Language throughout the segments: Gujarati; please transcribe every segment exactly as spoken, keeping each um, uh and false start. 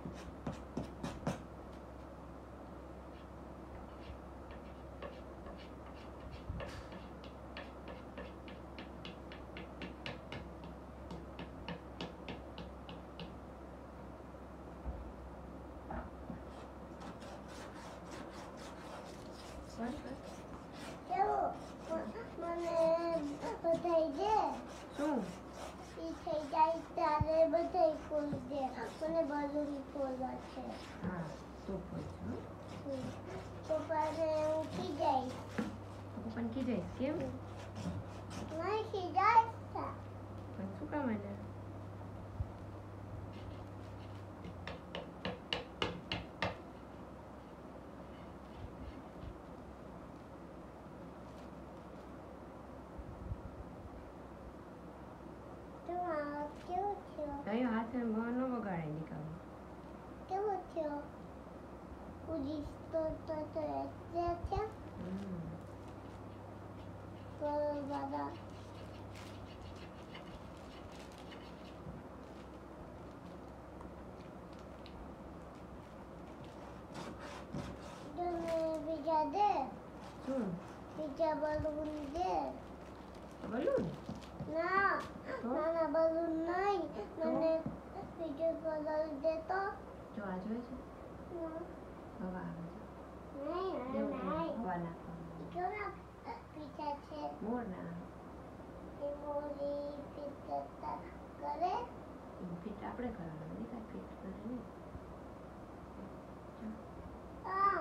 મને બલૂન ફોડવા છે. હા તો ફોડ. પપ્પાને હું ખીજાઈશ. પપ્પાને ખીજાઈશ કેમ? નહીં ખીજાઈશ. પણ શું કામ એને? કયો હાથ ન બગાડે નીકળો. કેવો થયો? ઉજી તો તો તો એટલે છે. હમ. તો બાબા તમે બીજા દે. શું? બીજા બલૂન દે. બલૂન? ના ના બલૂન નહીં. મને બીજો કલર દે તો. જો આ જોઈ છે? હવા આવે છે. નહીં નહીં હવા નાખવાની. કેવા પીછા છે? મોર ના. એ મોરી ફિટ કરે. ફિટ આપણે કરવાનું નહીં કાંઈ ફિટ કરે નહીં. હા.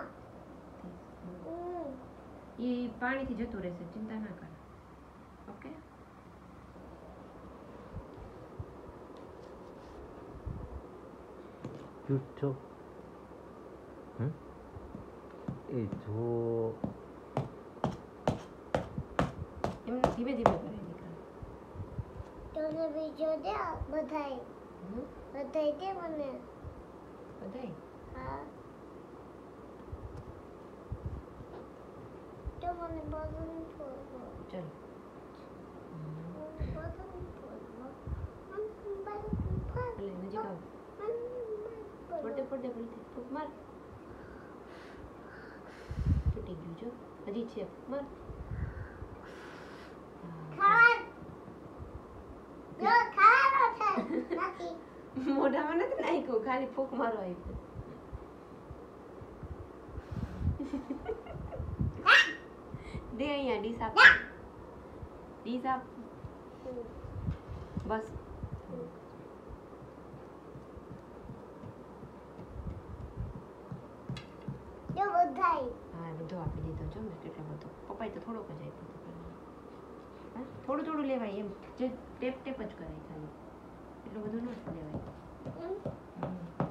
એ પાણીથી જતું રહેશે ચિંતા ના કર. ઓકે. જૂઠો હમ એ જો એમને ધીમે ધીમે કરે દીકરા. તને બીજો દે બધાય. બધાય દે મને. બધાય? હા. તો મને બલૂન ફોડવો. ચલ. બલૂન ફોડવો. એટલે નજીક આવ. પડે પડે પડે ફૂક માર. તૂટી ગયું જો. હજી છે માર. મોઢામાં નથી નાખ્યું ખાલી ફૂક મારો આવી. દે અહીંયા ડીસ આપ. ડીસ આપ. બસ. જો બધાય. હા બધો આપી દીધો જો મેં કેટલો બધો. પપ્પાએ તો થોડોક જ આપ્યો હતો. હા થોડું થોડું લેવાય એમ જે ટેપ ટેપ જ કરાય ખાલી. એટલું બધું ન લેવાય.